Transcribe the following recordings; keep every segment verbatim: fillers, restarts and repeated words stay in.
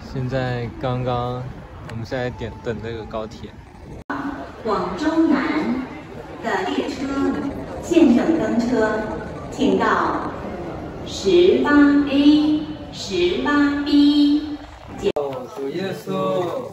现在刚刚，我们现在点等这个高铁。 广州南的列车现正登车，请到十八 A、十八 B。 主耶稣。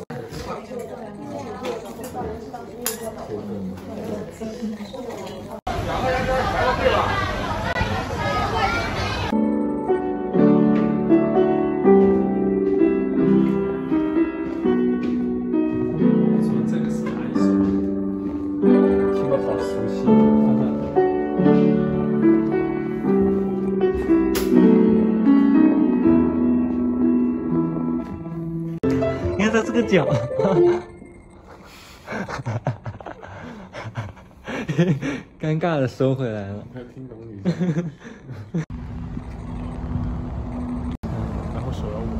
你看他这个脚，尴尬的收回来了。 没有听懂女生。然后手要稳。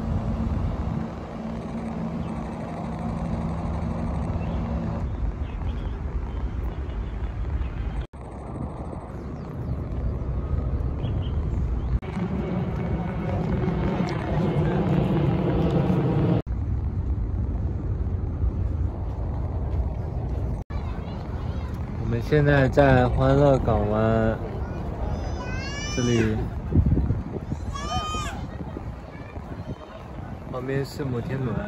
我们现在在欢乐港湾，这里旁边是摩天轮。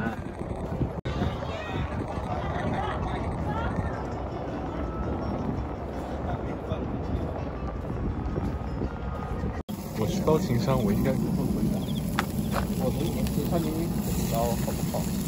我是高情商，我应该如何回答？我的情商明明很高，好不好？